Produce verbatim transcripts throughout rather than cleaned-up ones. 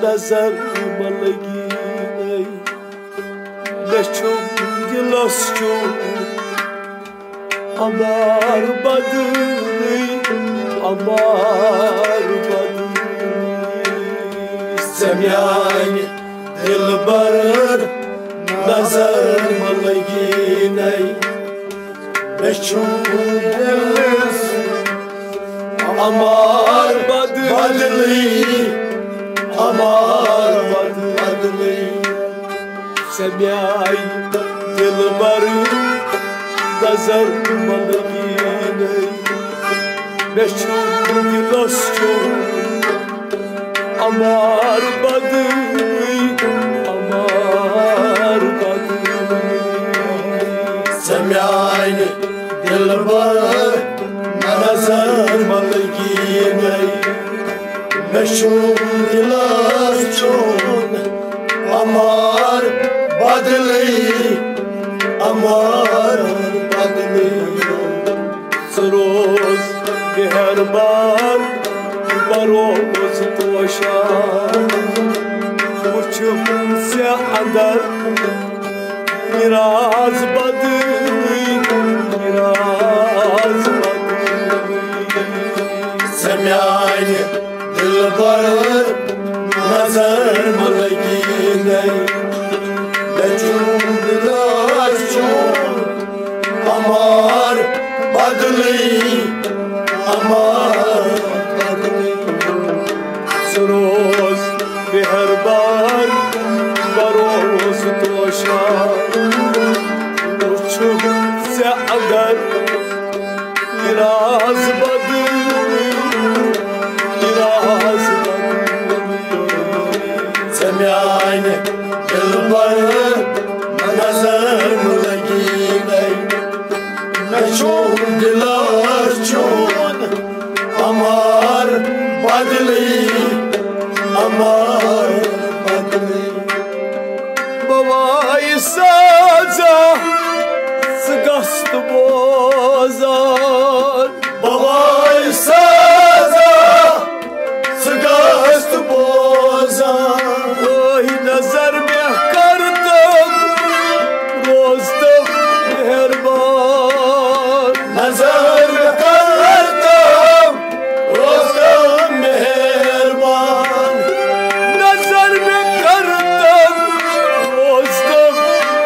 नजर मलगी नहीं बेचुम गिलास चो अमार बदली अमार बदली semyani dilbar नजर मलगी नहीं बेचुम गिलास अमार बदली अमार बदली semyai dilbar नजर मलगी नहीं बेचुम गिलास चो अमार बदली अमार बदली semyai dilbar नजर मलगी नहीं बेचुम गिलास चो अमार बदली अमार बदली सरोज मेहरबान बरोज तोशान उछुम से अंदर मिराज बदली मिराज बदली semyai dilbar नजर मलगी नहीं बेचुम गिलास चो अमार बदली अमार बदली सरोज मेहरबान बरोज तोशान उछुम से अगर मिराज बदली मिराज semyai dilbar नजर मलगी नहीं बेचुम गिलास चो अमार बदली अमार बदली बवाई साजा सगस्त बोजार बवाई साजा सगस्त बोजार नजर में करतम रोज तम मेहरबान नजर में करतम रोज तम मेहरबान नजर में करतम रोज तम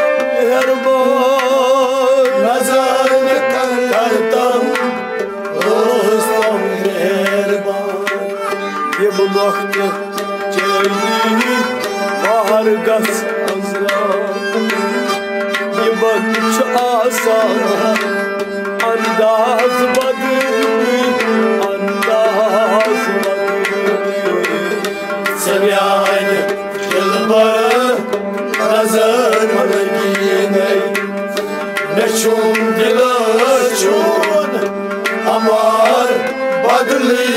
मेहरबान नजर में करतम रोज तम मेहरबान ये वक्त चली बाहर गस अंजरा ये बच आसान अंदाज बदली अंदाज बदली semyai dilbar नजर मलगी नहीं बेचुम गिलास चो अमार बदली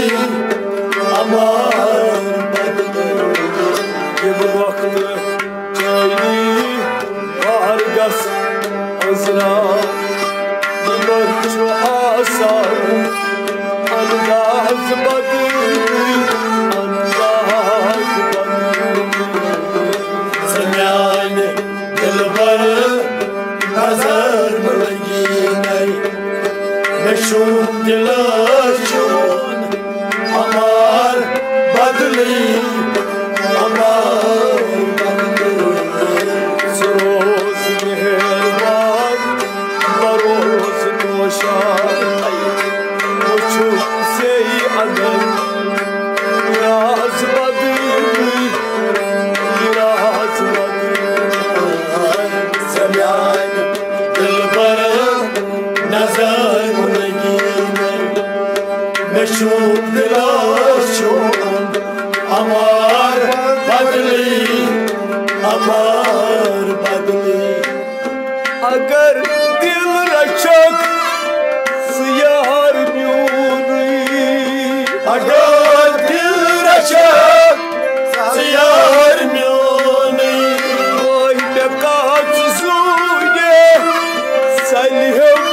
अमार बदली ये वक्त चली बाहर गस अंजरा ये बच आसान अंदाज बदली अंदाज बदली semyai dilbar नजर मलगी नहीं बेचुम गिलास चो अमार बदली अमार बदली सरोज मेहरबान बरोज तोशान उछुम से अंदर मिराज बदली मिराज बदली semyai dilbar नजर मलगी नहीं बेचुम गिलास चो अमार बदली अमार बदली अगर दिल रचक यार म्यूनी अगर दिल रचक यार म्यूनी ओय नकात सूये सलिहम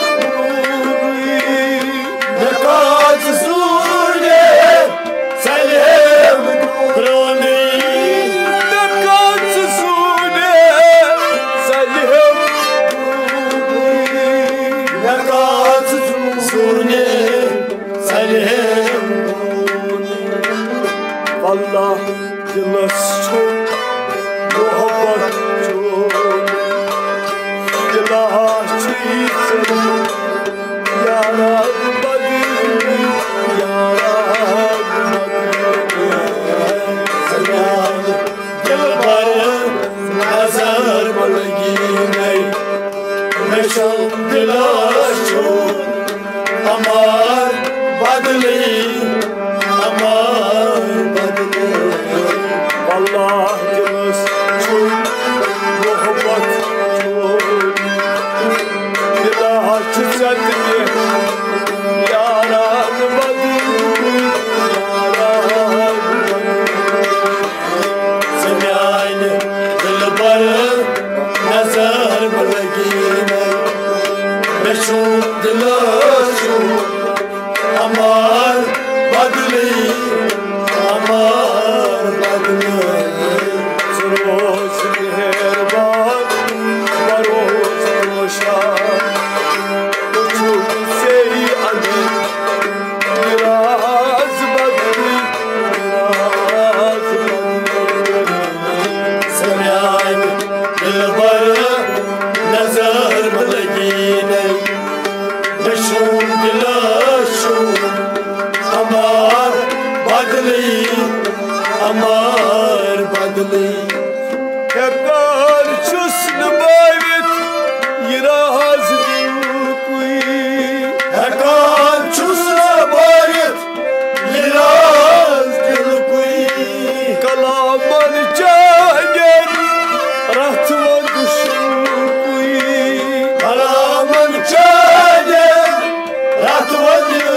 नकात सूये सलिहम Allah दिलस छो मोहब्बत छो दिला चीज यारा बदली यारा दिल पर नजर लगी नहीं नशा दिलस छो हमार बदली हमार बदली Allah दिलस छो मोहब्बत छो दिला चीज यारा बदली यारा सन्यान दिल पर नजर लगी नशो दिलस छो हमार बदली हमार बदली सरोज मेहरबान बरोज रोशन तुझो से ही अंदर मिराज बदली मिराज बदली सन्यान दिल पर नजर लगी नहीं नशो दिलस छो हमार बदली हमार बदली हेकार छुस नबावित यराज दिल कोई हेकार छुस नबावित यराज दिल कोई कलामन चाहिए रहतवा दुश्मन कोई कलामन चाहिए रहतवा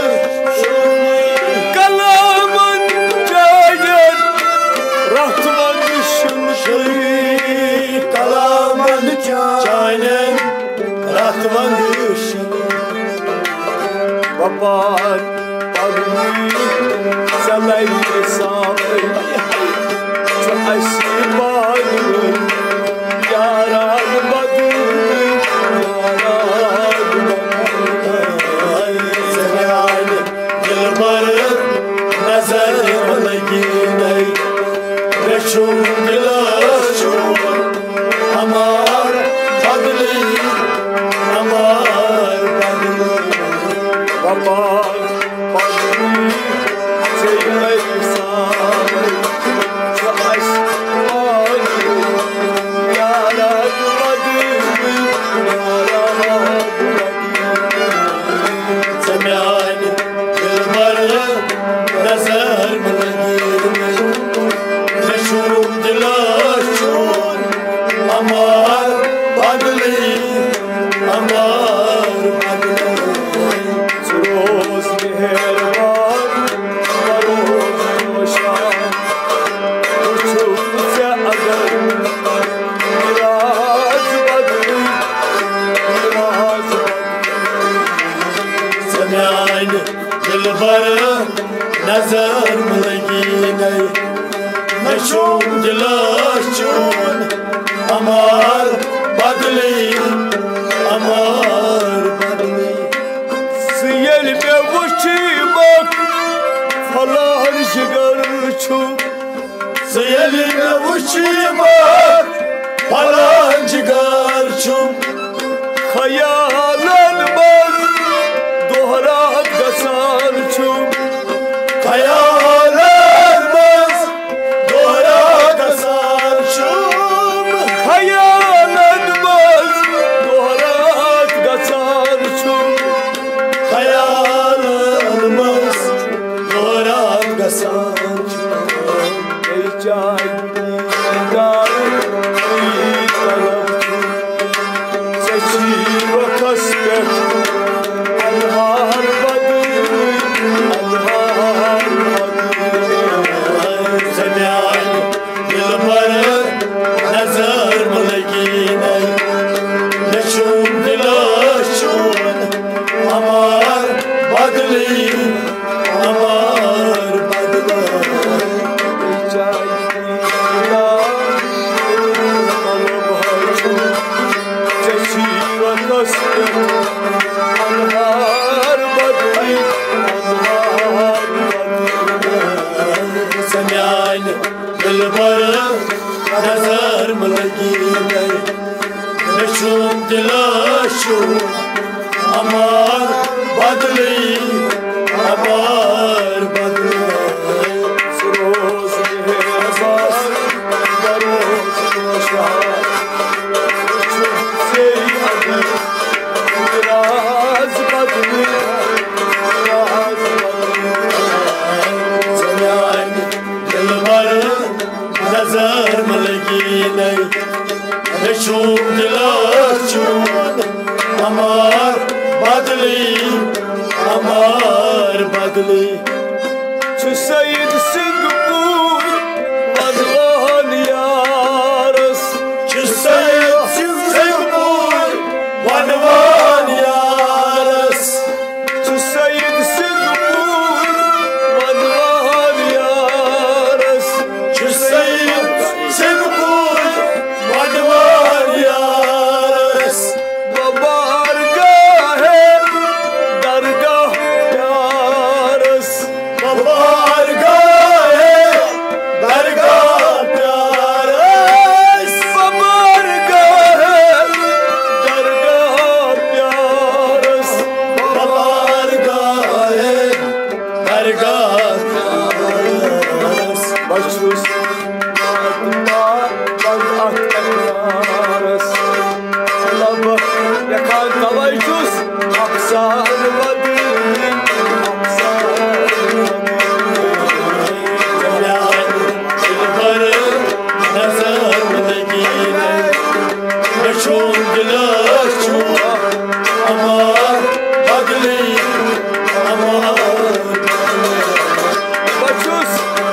Kalaman çaynen Rahtıman düşün Baban Adını Selayı sağlı Şu aşimanı Yaran badını Yaran badını Selayı Dilbarı Nazar Lagine Reşum Dilas Ço हमार बदली हमार बदली हमार बदली से मेरी सामने चाश आने यारा बदली यारा बदली सम्यान दिल पर नजर लगी नशो दिलस छो हमार बदली हमार बदली सरोज मेहरबान बरोज रोशन तुझो से अगर मिराज बदली मिराज बदली सन्यान दिल पर नजर लगी नहीं नशो दिलस छो हमार बदली हमार बदली सियल में वुची बक फलार जिगर छो सियल में वुची बक फलार जिगर छो खयालन बस दोहरात गसान छो खयालन बस दोहरात गसान छो खयालन बस दोहरात गसान छो खयालन बस दोहरात गसान छो ए चाय दीदार कोई तलब छो सची वखस पे अनहार बदली अनहार बदली सन्यान दिल पर नजर लगी नहीं नशो दिलस छो हमार बदली हमार बदली दिलबर नजर में लगी नहीं नशुम दिलाशु अमार बदली अमार बदली सरोज एहसास दरोज से अगर राज बदली राज बदली दिलबर नजर में लगी नहीं नशुम दिलाशु अमार बदली अमार बदली सईद सिंहपुर वनवान यारस सईद सिंहपुर वनवान यारस सईद सिंहपुर वनवान यारस सईद सिंहपुर वनवान यारस बबार गाहे दरगाह प्यारस बबार गाहे दरगाह प्यारस बबार गाहे दरगाह प्यारस बबार गाहे दरगाह प्यारस बशुस आत्मा बंद प्यारस लब yakan tavaycus aksan vadin aksan Jalan दिलबर नजर में लगी नशुम दिलाशु अमार बदली अमार बचुस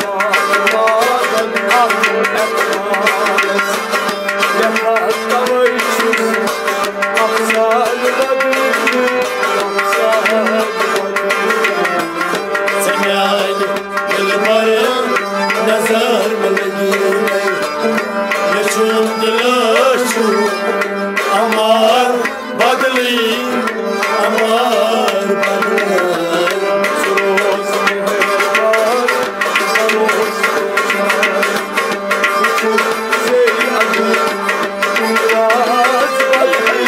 yakan tavaycus aksan vadin aksan Jalan दिलबर नजर में लगी नशुम दिलाशु अमार बदली अमार बदली सरोज मेहरबान सरोज से अगर राज बदली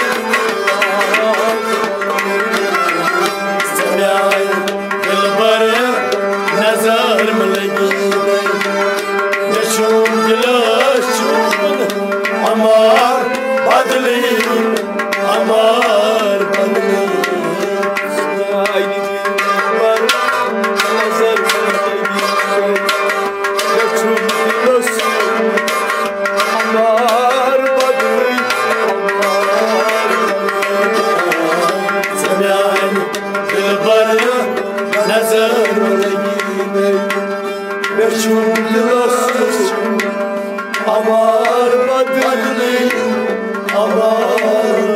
जलाल दिलबर नजर में लगी नशुम दिलाशु अमार बदली अमार बदली दिलबर नजर में लगी नशुम दिलाशु अमार बदली अमार जलाल दिलबर नजर में लगी नशुम दिलाशु अमार बदली अमार